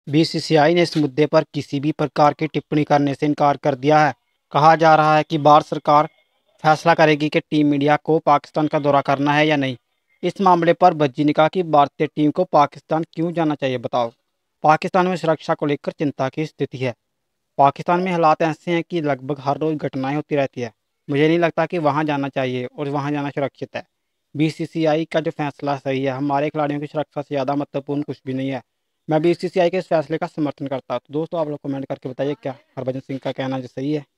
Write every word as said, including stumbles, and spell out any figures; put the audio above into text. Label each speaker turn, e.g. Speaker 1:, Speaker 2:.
Speaker 1: BCCI ने इस मुद्दे पर किसी भी प्रकार की टिप्पणी करने से इनकार कर दिया है। कहा जा रहा है कि भारत सरकार फैसला करेगी कि टीम इंडिया को पाकिस्तान का दौरा करना है या नहीं। इस मामले पर भज्जी ने कहा कि भारतीय टीम को पाकिस्तान क्यों जाना चाहिए बताओ। पाकिस्तान में सुरक्षा को लेकर चिंता की स्थिति है। पाकिस्तान में हालात ऐसे हैं कि लगभग हर रोज़ घटनाएं होती रहती है। मुझे नहीं लगता कि वहाँ जाना चाहिए और वहाँ जाना सुरक्षित है। बीसीसीआई का जो फैसला सही है। हमारे खिलाड़ियों की सुरक्षा से ज़्यादा महत्वपूर्ण कुछ भी नहीं है। मैं बीसीसीआई के इस फैसले का समर्थन करता हूँ। तो दोस्तों आप लोग कमेंट करके बताइए क्या हरभजन सिंह का कहना जो सही है।